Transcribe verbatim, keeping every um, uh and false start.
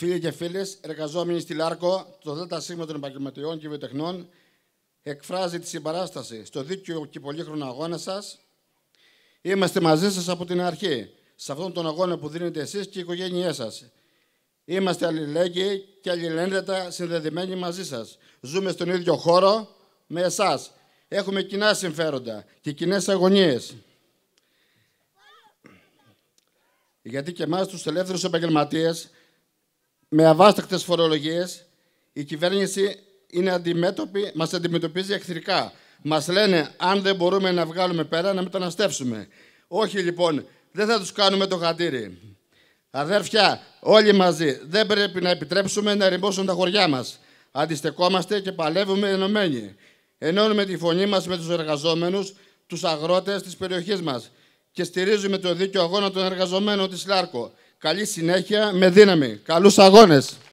Φίλοι και φίλες, εργαζόμενοι στη Λάρκο, το ΔΣ των Επαγγελματιών και Βιοτεχνών εκφράζει τη συμπαράσταση στο δίκαιο και πολύχρονο αγώνα σας. Είμαστε μαζί σας από την αρχή, σε αυτόν τον αγώνα που δίνετε εσείς και οι οικογένειές σας. Είμαστε αλληλέγγυοι και αλληλένδετα συνδεδεμένοι μαζί σας. Ζούμε στον ίδιο χώρο με εσάς. Έχουμε κοινά συμφέροντα και κοινές αγωνίες. Γιατί και εμάς τους ελεύθερους επαγγελματίες, με αβάστακτες φορολογίες, η κυβέρνηση είναι αντιμέτωπη, μας αντιμετωπίζει εχθρικά. Μας λένε, αν δεν μπορούμε να βγάλουμε πέρα, να μεταναστεύσουμε. Όχι λοιπόν, δεν θα τους κάνουμε το χατήρι. Αδέρφια, όλοι μαζί, δεν πρέπει να επιτρέψουμε να ερημώσουν τα χωριά μας. Αντιστεκόμαστε και παλεύουμε ενωμένοι. Ενώνουμε τη φωνή μας με τους εργαζόμενους, τους αγρότες της περιοχής μας και στηρίζουμε το δίκαιο αγώνα των εργαζομένων της Λάρκο. Καλή συνέχεια με δύναμη. Καλούς αγώνες!